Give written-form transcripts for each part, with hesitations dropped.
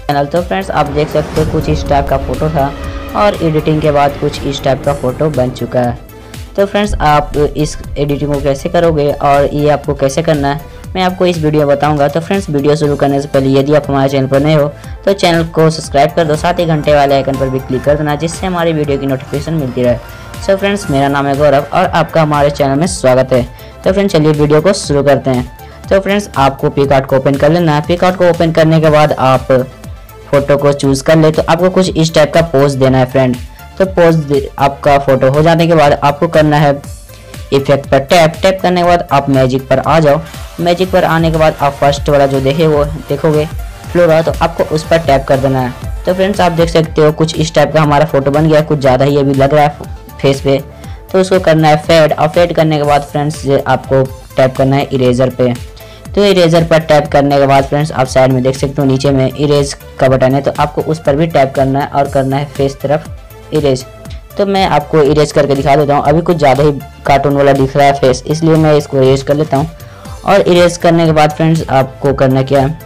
Channel. तो friends आप देख सकते हो कुछ इस टाइप का फ़ोटो था और एडिटिंग के बाद कुछ इस टाइप का फ़ोटो बन चुका है। तो फ्रेंड्स आप इस एडिटिंग को कैसे करोगे और ये आपको कैसे करना है मैं आपको इस वीडियो में बताऊंगा। तो फ्रेंड्स वीडियो शुरू करने से पहले यदि आप हमारे चैनल पर नए हो तो चैनल को सब्सक्राइब कर दो, साथ ही घंटे वाले आइकन पर भी क्लिक कर देना जिससे हमारी वीडियो की नोटिफिकेशन मिलती रहे। सो फ्रेंड्स मेरा नाम है गौरव और आपका हमारे चैनल में स्वागत है। तो फ्रेंड्स चलिए वीडियो को शुरू करते हैं। तो फ्रेंड्स आपको पिकआर्ट को ओपन कर लेना है। पिकआर्ट को ओपन करने के बाद आप फोटो को चूज कर ले तो आपको कुछ इस टाइप का पोज देना है फ्रेंड। तो पोज आपका फोटो हो जाने के बाद आपको करना है इफेक्ट पर टैप करने के बाद आप मैजिक पर आ जाओ। मैजिक पर आने के बाद आप फर्स्ट वाला जो देखोगे फ्लोरा, तो आपको उस पर टैप कर देना है। तो फ्रेंड्स आप देख सकते हो कुछ इस टाइप का हमारा फोटो बन गया, कुछ ज़्यादा ही अभी लग रहा है फेस पे। तो उसको करना है फेड, और फेड करने के बाद फ्रेंड्स आपको टैप करना है इरेजर पे। तो इरेजर पर टैप करने के बाद फ्रेंड्स आप साइड में देख सकते हो नीचे में इरेज का बटन है, तो आपको उस पर भी टैप करना है और करना है फेस तरफ इरेज। तो मैं आपको इरेज करके दिखा देता हूँ। अभी कुछ ज़्यादा ही कार्टून वाला दिख रहा है फेस, इसलिए मैं इसको इरेज कर लेता हूँ। और इरेज करने के बाद फ्रेंड्स आपको करना क्या है,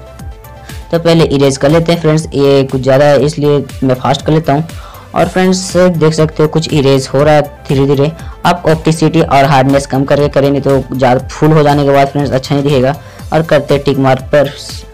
तो पहले इरेज कर लेते हैं फ्रेंड्स। ये कुछ ज़्यादा है इसलिए मैं फास्ट कर लेता हूँ। और फ्रेंड्स देख सकते हो कुछ इरेज हो रहा है धीरे धीरे। आप ऑप्टिसिटी और हार्डनेस कम करके करेंगे तो ज़्यादा फुल हो जाने के बाद फ्रेंड्स अच्छा नहीं दिखेगा। और करते टिक मार्क पर।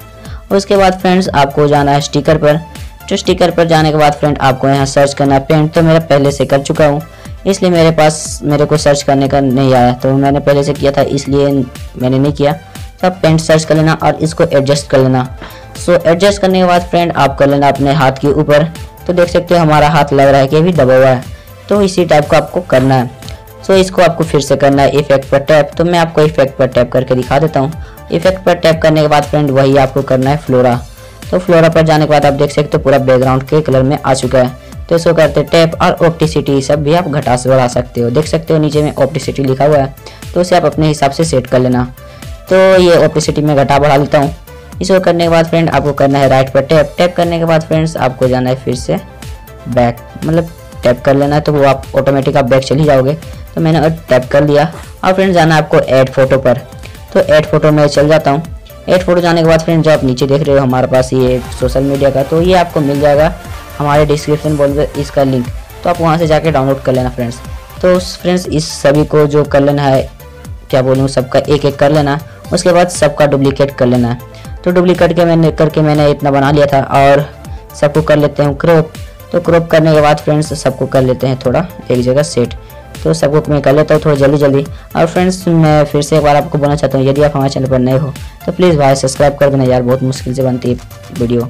उसके बाद फ्रेंड्स आपको जाना है स्टिकर पर। तो स्टिकर पर जाने के बाद फ्रेंड आपको यहाँ सर्च करना है पेंट। तो मेरा पहले से कर चुका हूँ इसलिए मेरे को सर्च करने का नहीं आया, तो मैंने पहले से किया था इसलिए मैंने नहीं किया। तो आप पेंट सर्च कर लेना और इसको एडजस्ट कर लेना। सो एडजस्ट करने के बाद फ्रेंड आप कर लेना अपने हाथ के ऊपर। तो देख सकते हो हमारा हाथ लग रहा है कि अभी दबा हुआ है, तो इसी टाइप का आपको करना है। सो इसको आपको फिर से करना है इफेक्ट पर टैप। तो मैं आपको इफेक्ट पर टैप करके दिखा देता हूँ। इफेक्ट पर टैप करने के बाद फ्रेंड वही आपको करना है फ्लोरा। तो फ्लोरा पर जाने के बाद आप देख सकते हो पूरा बैकग्राउंड के कलर में आ चुका है। तो इसको करते टैप, और ऑप्टिसिटी सब भी आप घटा से बढ़ा सकते हो। देख सकते हो नीचे में ऑप्टिसिटी लिखा हुआ है, तो उसे आप अपने हिसाब से सेट कर लेना। तो ये ऑप्टिसिटी में घटा बढ़ा लेता हूँ। इसको करने के बाद फ्रेंड आपको करना है राइट पर टैप करने के बाद फ्रेंड्स आपको जाना है फिर से बैक, मतलब टैप कर लेना है तो वो आप ऑटोमेटिक आप बैक चल ही जाओगे। तो मैंने टैप कर लिया। और फ्रेंड जाना है आपको ऐड फोटो पर। तो ऐड फोटो में चल जाता हूँ। ऐड फोटो जाने के बाद फ्रेंड जो आप नीचे देख रहे हो हमारे पास ये सोशल मीडिया का, तो ये आपको मिल जाएगा हमारे डिस्क्रिप्शन बॉक्स में इसका लिंक। तो आप वहाँ से जाके डाउनलोड कर लेना फ्रेंड्स। तो फ्रेंड्स इस सभी को जो कर लेना है, क्या बोलूँ, सबका एक एक कर लेना। उसके बाद सबका डुप्लीकेट कर लेना है। तो डुप्लीकेट करके मैंने इतना बना लिया था। और सबको कर लेते हैं क्रॉप। तो क्रॉप करने के बाद फ्रेंड्स सबको कर लेते हैं थोड़ा एक जगह सेट। तो सबको मैं कर लेता हूँ थोड़ा जल्दी। और फ्रेंड्स मैं फिर से एक बार आपको बोलना चाहता हूँ, यदि आप हमारे चैनल पर नए हो तो प्लीज़ भाई सब्सक्राइब कर देना यार, बहुत मुश्किल से बनती है वीडियो,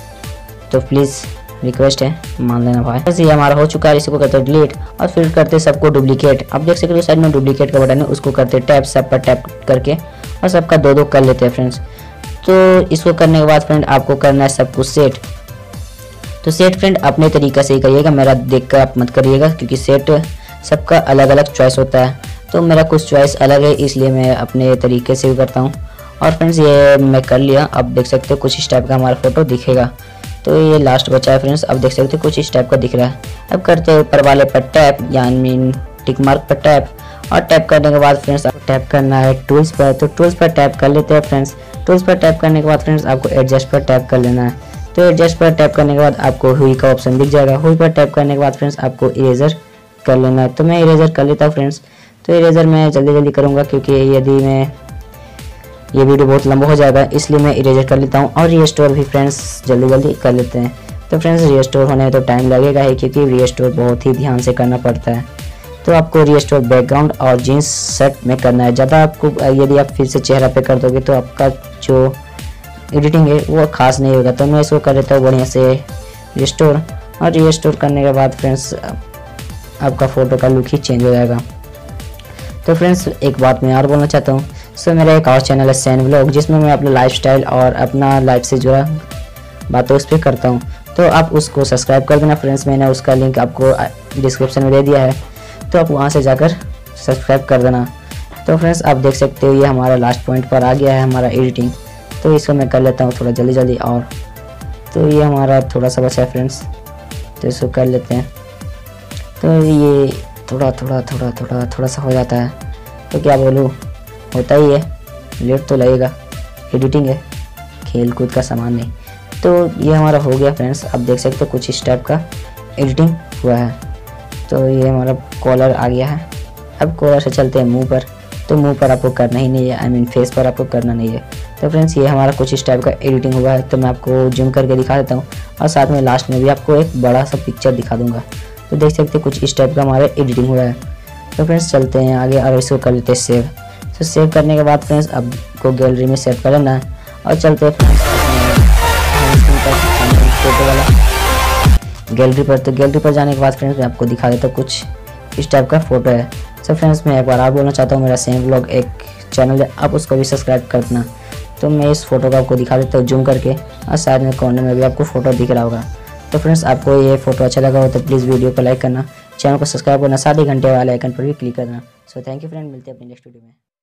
तो प्लीज़ रिक्वेस्ट है मान लेना भाई। बस ये हमारा हो चुका है। इसको करते हैं डिलीट और फिर करते सबको डुप्लीकेट। आप देख सकते हो साइड में डुप्लीकेट का बटन है, उसको करते टैप, सब पर टैप करके और सबका दो कर लेते हैं फ्रेंड्स। तो इसको करने के बाद फ्रेंड आपको करना है सब कुछ सेट। तो सेट फ्रेंड अपने तरीक़े से ही करिएगा, मेरा देख कर आप मत करिएगा क्योंकि सेट सबका अलग अलग चॉइस होता है। तो मेरा कुछ चॉइस अलग है इसलिए मैं अपने तरीके से भी करता हूँ। और फ्रेंड्स ये मैं कर लिया। अब देख सकते हो कुछ इस टाइप का हमारा फोटो दिखेगा। तो ये लास्ट बचा है फ्रेंड्स, अब देख सकते हो कुछ इस टाइप का दिख रहा है। अब करते हैं ऊपर वाले पर टैप, यानी टिक मार्क पर टैप। और टैप करने के बाद फ्रेंड्स आपको टैप करना है टूल्स पर। तो टूल्स पर टैप कर लेते हैं फ्रेंड्स। टूल्स पर टैप करने के बाद फ्रेंड्स आपको एडजस्ट पर टैप कर लेना है। तो एडजस्ट पर टैप करने के बाद आपको हुई का ऑप्शन दिख जाएगा। हुई पर टैप करने के बाद फ्रेंड्स आपको इरेजर कर लेना है। तो मैं इरेजर कर लेता हूँ फ्रेंड्स। तो इरेजर मैं जल्दी करूँगा क्योंकि यदि मैं ये वीडियो बहुत लंबा हो जाएगा इसलिए मैं इरेजर कर लेता हूँ। और रीस्टोर भी फ्रेंड्स जल्दी कर लेते हैं। तो फ्रेंड्स रीस्टोर होने में तो टाइम लगेगा ही क्योंकि रीस्टोर बहुत ही ध्यान से करना पड़ता है। तो आपको रीस्टोर बैकग्राउंड और जीन्स सेट में करना है। ज़्यादा आपको यदि आप फिर से चेहरा पे कर दोगे तो आपका जो एडिटिंग है वो खास नहीं होगा। तो मैं इसको कर लेता हूँ बढ़िया से रिस्टोर। और रीस्टोर करने के बाद फ्रेंड्स आपका फ़ोटो का लुक ही चेंज हो जाएगा। तो फ्रेंड्स एक बात मैं और बोलना चाहता हूँ। सो मेरा एक और चैनल है सैन व्लॉग, जिसमें मैं अपना लाइफस्टाइल और अपना लाइफ से जुड़ा बातें उस पर करता हूँ। तो आप उसको सब्सक्राइब कर देना फ्रेंड्स। मैंने उसका लिंक आपको डिस्क्रिप्शन में दे दिया है, तो आप वहाँ से जाकर सब्सक्राइब कर देना। तो फ्रेंड्स आप देख सकते हो ये हमारा लास्ट पॉइंट पर आ गया है हमारा एडिटिंग। तो इसको मैं कर लेता हूँ थोड़ा जल्दी। और तो ये हमारा थोड़ा सा बचा है फ्रेंड्स, तो इसको कर लेते हैं। तो ये थोड़ा सा हो जाता है, तो क्या बोलूँ, होता ही है, लेट तो लगेगा, एडिटिंग है, खेल कूद का सामान नहीं। तो ये हमारा हो गया फ्रेंड्स। आप देख सकते हो कुछ इस टाइप का एडिटिंग हुआ है। तो ये हमारा कॉलर आ गया है। अब कॉलर से चलते हैं मुंह पर। तो मुंह पर आपको करना ही नहीं है, आई मीन फेस पर आपको करना नहीं है। तो फ्रेंड्स ये हमारा कुछ इस टाइप का एडिटिंग हुआ है। तो मैं आपको जूम करके दिखा देता हूँ और साथ में लास्ट में भी आपको एक बड़ा सा पिक्चर दिखा दूंगा। तो देख सकते हैं कुछ इस टाइप का हमारा एडिटिंग हुआ है। तो फ्रेंड्स चलते हैं आगे और इसको कर लेते हैं सेव। तो सेव करने के बाद फ्रेंड्स आपको गैलरी में सेव कर लेना है और चलते हैं फ्रेंड्स फोटो वाला गैलरी पर। तो गैलरी पर जाने के बाद फ्रेंड्स मैं आपको दिखा देता हूँ कुछ इस टाइप का फोटो है। सो फ्रेंड्स मैं एक बार आप बोलना चाहता हूँ, मेरा सेम व्लॉग एक चैनल है, आप उसको भी सब्सक्राइब कर देना। तो मैं इस फोटो को आपको दिखा देता हूँ जूम करके और साइड में कॉर्नर में भी आपको फोटो दिख रहा होगा। तो फ्रेंड्स आपको ये फोटो अच्छा लगा हो तो प्लीज़ वीडियो को लाइक करना, चैनल को सब्सक्राइब करना, साथ ही घंटे वाले आइकन पर भी क्लिक करना। सो थैंक यू फ्रेंड, मिलते हैं अपनी नेक्स्ट वीडियो में।